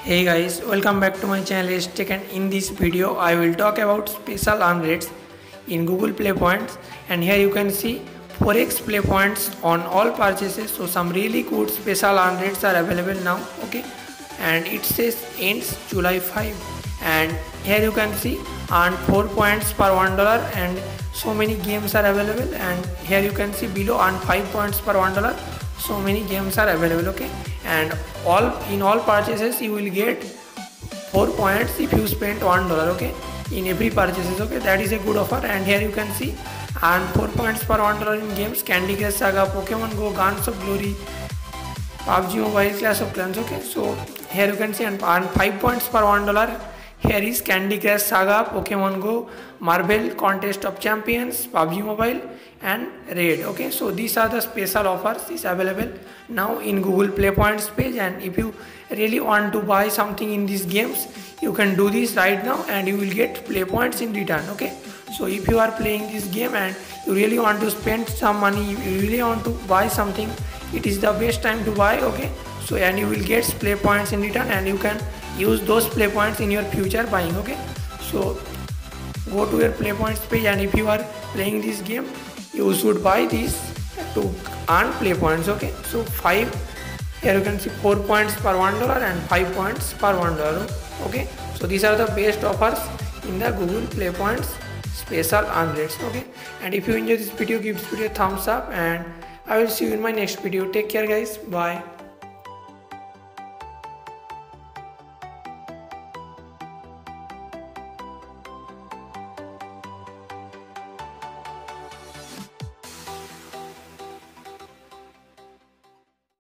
Hey guys, welcome back to my channel Teck, and in this video I will talk about special earn rates in Google Play Points. And here you can see 4x play points on all purchases. So some really good special earn rates are available now. Okay, and it says ends July 5, and here you can see earn 4 points per $1, and so many games are available. And here you can see below earn 5 points per $1. So many games are available. Okay, and in all purchases you will get 4 points if you spend $1. Okay, in every purchases. Okay, that is a good offer. And here you can see earn 4 points per $1 in games: Candy Crush Saga, Pokemon Go, Guns of Glory, PUBG Mobile, Clash of Clans. Okay, so here you can see and earn 5 points per $1. Here is Candy Crush Saga, Pokemon Go, Marvel Contest of Champions, PUBG Mobile and Raid. Okay, so these are the special offers is available now in Google Play Points page. And if you really want to buy something in these games, you can do this right now and you will get play points in return. Okay, so if you are playing this game and you really want to spend some money, you really want to buy something, it is the best time to buy. Okay, so and you will get play points in return and you can use those play points in your future buying. Okay, so go to your play points page, and if you are playing this game, you should buy this to earn play points. Okay, so 5, here you can see 4 points per $1 and 5 points per $1. Okay, so these are the best offers in the Google Play Points special earn rates. Okay, and if you enjoy this video, give this video a thumbs up, and I will see you in my next video. Take care guys, bye.